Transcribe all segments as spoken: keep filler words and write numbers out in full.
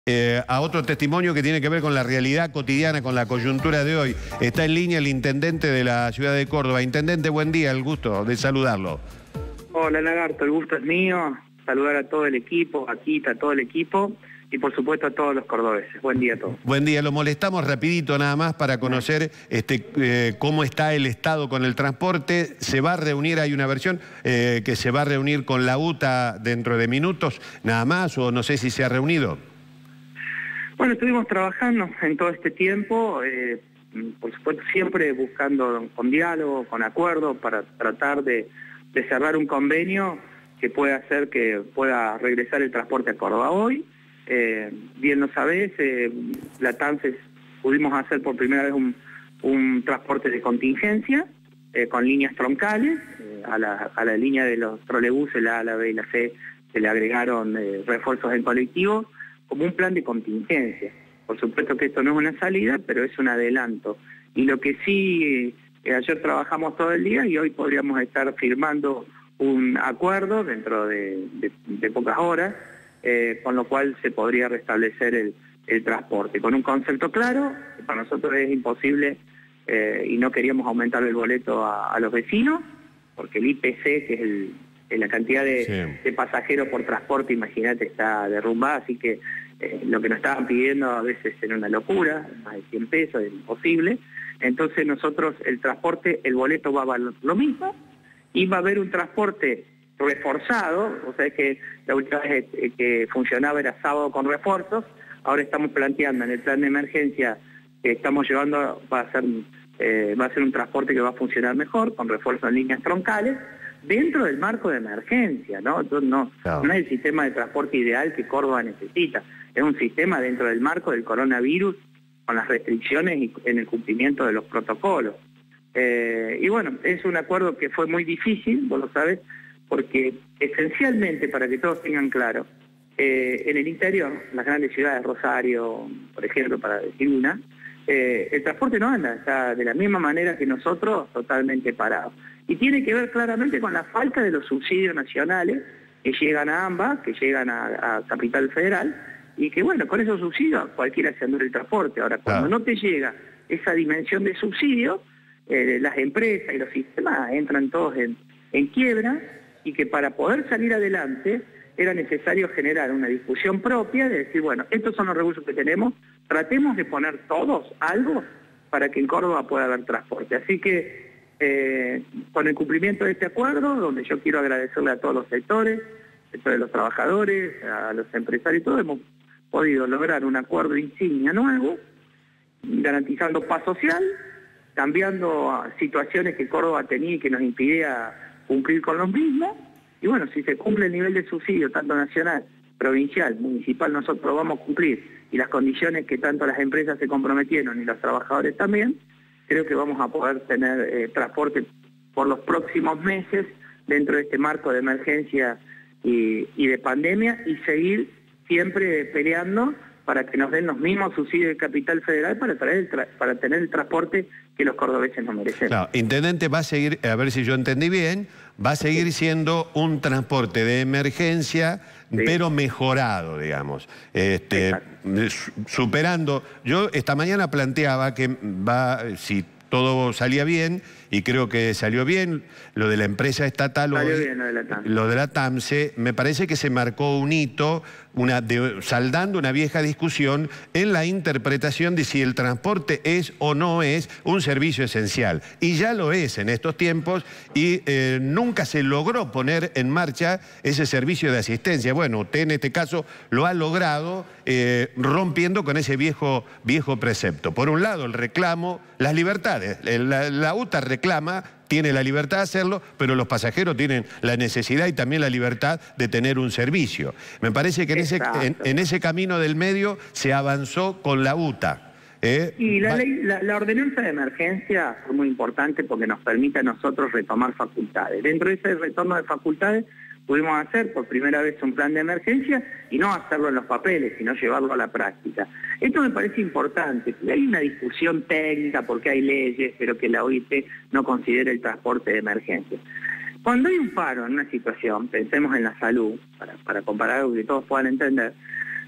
Eh, a otro testimonio que tiene que ver con la realidad cotidiana, con la coyuntura de hoy. Está en línea el intendente de la ciudad de Córdoba. Intendente, buen día, el gusto de saludarlo. Hola Lagarto, el gusto es mío. Saludar a todo el equipo, a Quita, a todo el equipo y por supuesto a todos los cordobeses. Buen día a todos. Buen día, lo molestamos rapidito nada más para conocer este, eh, cómo está el estado con el transporte. Se va a reunir, hay una versión eh, que se va a reunir con la U T A dentro de minutos, nada más, o no sé si se ha reunido. Bueno, estuvimos trabajando en todo este tiempo, eh, por supuesto siempre buscando con diálogo, con acuerdo, para tratar de, de cerrar un convenio que pueda hacer que pueda regresar el transporte a Córdoba. Hoy, eh, bien lo sabés, eh, la TAMSE pudimos hacer por primera vez un, un transporte de contingencia eh, con líneas troncales, eh, a, la, a la línea de los trolebuses, la A, la B y la C, se le agregaron eh, refuerzos en colectivo, como un plan de contingencia. Por supuesto que esto no es una salida, pero es un adelanto. Y lo que sí, eh, ayer trabajamos todo el día y hoy podríamos estar firmando un acuerdo dentro de, de, de pocas horas, eh, con lo cual se podría restablecer el, el transporte. Con un concepto claro, que para nosotros es imposible eh, y no queríamos aumentar el boleto a, a los vecinos, porque el I P C, que es el... la cantidad de, sí. de pasajeros por transporte, imagínate, está derrumbada, así que eh, lo que nos estaban pidiendo a veces era una locura, más de cien pesos, es imposible. Entonces nosotros, el transporte, el boleto va a valer lo mismo, y va a haber un transporte reforzado, o sea que la última vez que funcionaba era sábado con refuerzos, ahora estamos planteando en el plan de emergencia que estamos llevando, va a ser, eh, va a ser un transporte que va a funcionar mejor, con refuerzos en líneas troncales, dentro del marco de emergencia, ¿no? Entonces, no, no. no es el sistema de transporte ideal que Córdoba necesita, es un sistema dentro del marco del coronavirus, con las restricciones y en el cumplimiento de los protocolos. Eh, y bueno, es un acuerdo que fue muy difícil, vos lo sabés, porque esencialmente, para que todos tengan claro, eh, en el interior, las grandes ciudades, Rosario, por ejemplo, para decir una, eh, el transporte no anda, está de la misma manera que nosotros, totalmente parado. Y tiene que ver claramente con la falta de los subsidios nacionales que llegan a ambas, que llegan a, a Capital Federal, y que bueno, con esos subsidios cualquiera se anda el transporte. Ahora, cuando claro. no te llega esa dimensión de subsidio, eh, las empresas y los sistemas entran todos en, en quiebra, y que para poder salir adelante era necesario generar una discusión propia de decir, bueno, estos son los recursos que tenemos, tratemos de poner todos algo para que en Córdoba pueda haber transporte. Así que Eh, con el cumplimiento de este acuerdo, donde yo quiero agradecerle a todos los sectores, sectores de los trabajadores, a los empresarios y todo, hemos podido lograr un acuerdo insignia nuevo, garantizando paz social, cambiando situaciones que Córdoba tenía y que nos impidía cumplir con los mismos, y bueno, si se cumple el nivel de subsidio, tanto nacional, provincial, municipal, nosotros vamos a cumplir, y las condiciones que tanto las empresas se comprometieron y los trabajadores también, creo que vamos a poder tener eh, transporte por los próximos meses dentro de este marco de emergencia y, y de pandemia, y seguir siempre peleando para que nos den los mismos subsidios de Capital Federal para, traer el tra para tener el transporte que los cordobeses nos merecen. Claro, Intendente, va a seguir, a ver si yo entendí bien, va a seguir siendo un transporte de emergencia, sí. pero mejorado, digamos. Este, superando, yo esta mañana planteaba que va, si todo salía bien, y creo que salió bien, lo de la empresa estatal, salió hoy, bien lo de la TAMSE. Lo de la TAMSE, me parece que se marcó un hito, una de, saldando una vieja discusión en la interpretación de si el transporte es o no es un servicio esencial. Y ya lo es en estos tiempos, y eh, nunca se logró poner en marcha ese servicio de asistencia. Bueno, usted en este caso lo ha logrado, eh, rompiendo con ese viejo, viejo precepto. Por un lado, el reclamo, las libertades. La, la U T A reclama, tiene la libertad de hacerlo, pero los pasajeros tienen la necesidad y también la libertad de tener un servicio. Me parece que en ese, en, en ese camino del medio se avanzó con la U T A. ¿eh? Y la, ley, la, la ordenanza de emergencia fue muy importante porque nos permite a nosotros retomar facultades. Dentro de ese retorno de facultades pudimos hacer por primera vez un plan de emergencia y no hacerlo en los papeles, sino llevarlo a la práctica. Esto me parece importante, porque hay una discusión técnica, porque hay leyes, pero que la O I T no considera el transporte de emergencia. Cuando hay un paro en una situación, pensemos en la salud, para, para comparar algo que todos puedan entender,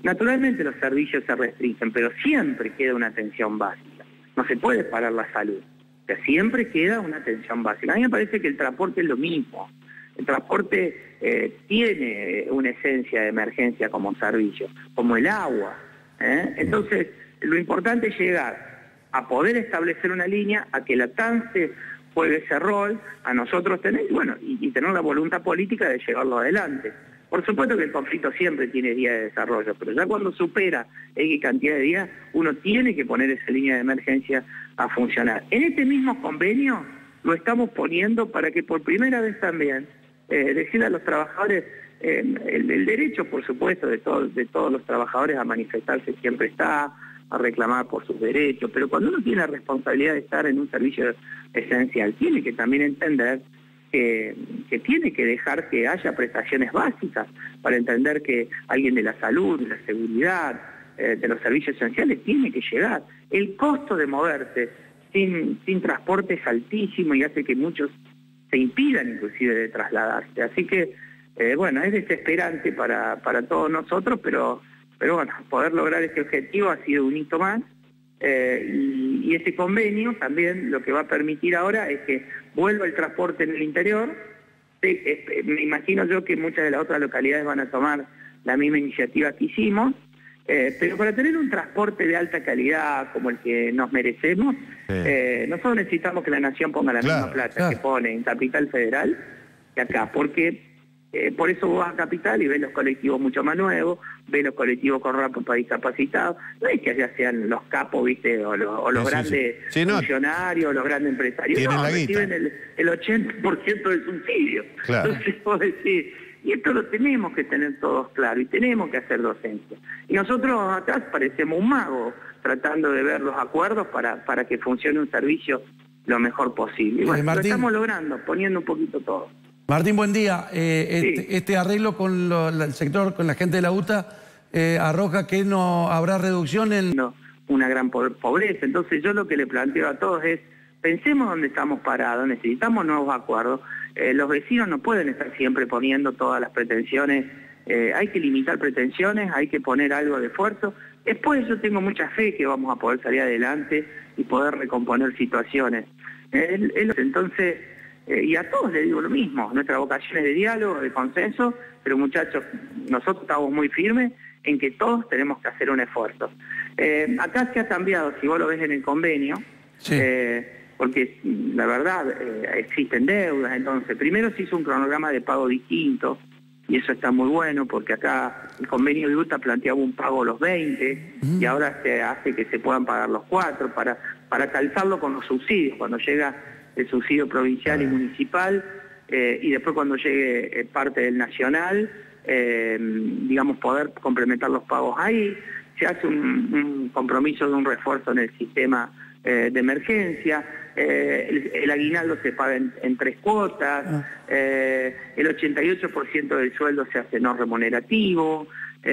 Naturalmente los servicios se restringen, pero siempre queda una atención básica. No se puede parar la salud. O sea, siempre queda una atención básica. A mí me parece que el transporte es lo mismo. El transporte eh, tiene una esencia de emergencia como servicio, como el agua. ¿eh? Entonces, lo importante es llegar a poder establecer una línea, a que la TANSE juegue ese rol, a nosotros tener, bueno, y, y tener la voluntad política de llevarlo adelante. Por supuesto que el conflicto siempre tiene días de desarrollo, pero ya cuando supera X cantidad de días, uno tiene que poner esa línea de emergencia a funcionar. En este mismo convenio lo estamos poniendo para que por primera vez también eh, decirle a los trabajadores, eh, el, el derecho, por supuesto, de, todo, de todos los trabajadores a manifestarse siempre está, a reclamar por sus derechos, pero cuando uno tiene la responsabilidad de estar en un servicio esencial, tiene que también entender que, que tiene que dejar que haya prestaciones básicas para entender que alguien de la salud, de la seguridad, eh, de los servicios esenciales tiene que llegar. El costo de moverse sin, sin transporte es altísimo y hace que muchos se impidan inclusive de trasladarse. Así que, eh, bueno, es desesperante para, para todos nosotros, pero... Pero bueno, poder lograr ese objetivo ha sido un hito más eh, y, y ese convenio también lo que va a permitir ahora es que vuelva el transporte en el interior. Sí, eh, me imagino yo que muchas de las otras localidades van a tomar la misma iniciativa que hicimos, eh, pero para tener un transporte de alta calidad como el que nos merecemos, sí. eh, nosotros necesitamos que la Nación ponga la claro, misma plata claro. que pone en Capital Federal que acá, porque... Eh, por eso vos vas a Capital y ves los colectivos mucho más nuevos, ves los colectivos con rampa para discapacitados, no es que allá sean los capos, ¿viste? O, lo, o los sí, grandes sí, sí. Sí, funcionarios, no. los grandes empresarios, no, reciben el, el ochenta por ciento del subsidio. Claro. Entonces vos decís, y esto lo tenemos que tener todos claro, y tenemos que hacer docencia. Y nosotros acá parecemos un mago, tratando de ver los acuerdos para, para que funcione un servicio lo mejor posible. Y bueno, Martín, lo estamos logrando, poniendo un poquito todo. Martín, buen día. Eh, este, sí. este arreglo con lo, el sector, con la gente de la U T A, eh, arroja que no habrá reducción en... No, una gran pobreza. Entonces yo lo que le planteo a todos es, pensemos dónde estamos parados, necesitamos nuevos acuerdos. Eh, los vecinos no pueden estar siempre poniendo todas las pretensiones. Eh, hay que limitar pretensiones, hay que poner algo de esfuerzo. Después yo tengo mucha fe que vamos a poder salir adelante y poder recomponer situaciones. Eh, entonces... Eh, y a todos les digo lo mismo, nuestra vocación es de diálogo, de consenso, pero muchachos, nosotros estamos muy firmes en que todos tenemos que hacer un esfuerzo. Eh, acá se ha cambiado, si vos lo ves en el convenio, sí. eh, porque la verdad eh, existen deudas, entonces primero se hizo un cronograma de pago distinto, y eso está muy bueno, porque acá el convenio de U T A planteaba un pago los veinte, mm. y ahora se hace que se puedan pagar los cuatro, para, para calzarlo con los subsidios, cuando llega el subsidio provincial y municipal, eh, y después cuando llegue eh, parte del nacional, eh, digamos, poder complementar los pagos ahí. Se hace un, un compromiso de un refuerzo en el sistema eh, de emergencia, eh, el, el aguinaldo se paga en, en tres cuotas, eh, el ochenta y ocho por ciento del sueldo se hace no remunerativo,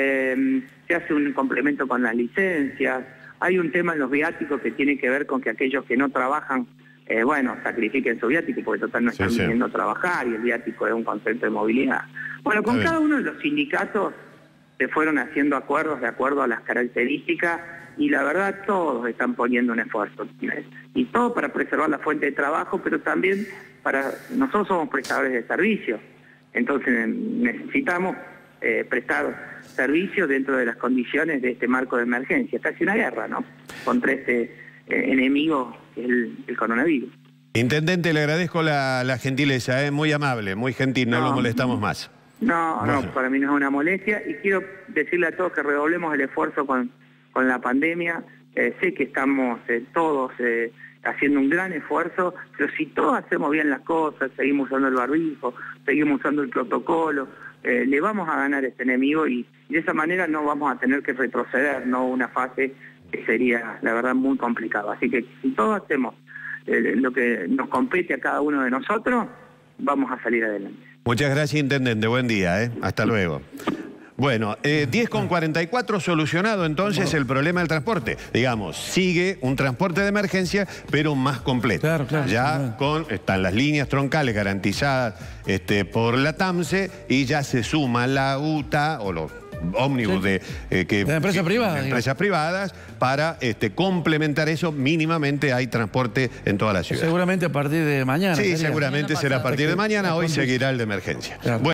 eh, se hace un complemento con las licencias, hay un tema en los viáticos que tiene que ver con que aquellos que no trabajan Eh, bueno, sacrifiquen su viático porque total no están sí, viniendo sí. a trabajar y el viático es un concepto de movilidad. Bueno, con cada uno de los sindicatos se fueron haciendo acuerdos de acuerdo a las características y la verdad todos están poniendo un esfuerzo. Y todo para preservar la fuente de trabajo, pero también para... Nosotros somos prestadores de servicios, entonces necesitamos eh, prestar servicios dentro de las condiciones de este marco de emergencia. Es casi una guerra, ¿no? Contra este... enemigo, el, el coronavirus. Intendente, le agradezco la, la gentileza, ¿eh? Muy amable, muy gentil, no, no lo molestamos más. No, bueno. no, para mí no es una molestia y quiero decirle a todos que redoblemos el esfuerzo con, con la pandemia. Eh, sé que estamos eh, todos eh, haciendo un gran esfuerzo, pero si todos hacemos bien las cosas, seguimos usando el barbijo, seguimos usando el protocolo, eh, le vamos a ganar a este enemigo y, y de esa manera no vamos a tener que retroceder, no una fase que sería, la verdad, muy complicado. Así que si todos hacemos eh, lo que nos compete a cada uno de nosotros, vamos a salir adelante. Muchas gracias, Intendente. Buen día, ¿eh? Hasta luego. Bueno, eh, diez con cuarenta y cuatro, solucionado entonces el problema del transporte. Digamos, sigue un transporte de emergencia, pero más completo. Claro, claro. Ya claro. con están las líneas troncales garantizadas este, por la TAMSE y ya se suma la U T A o los ómnibus Sí. de, eh, que, de empresas que- privadas. de digamos. empresas privadas para este, complementar eso. Mínimamente hay transporte en toda la ciudad. Seguramente a partir de mañana. Sí, sería. seguramente Mañana será a pasado. partir de mañana. Hoy Con- seguirá el de emergencia. Claro. Bueno,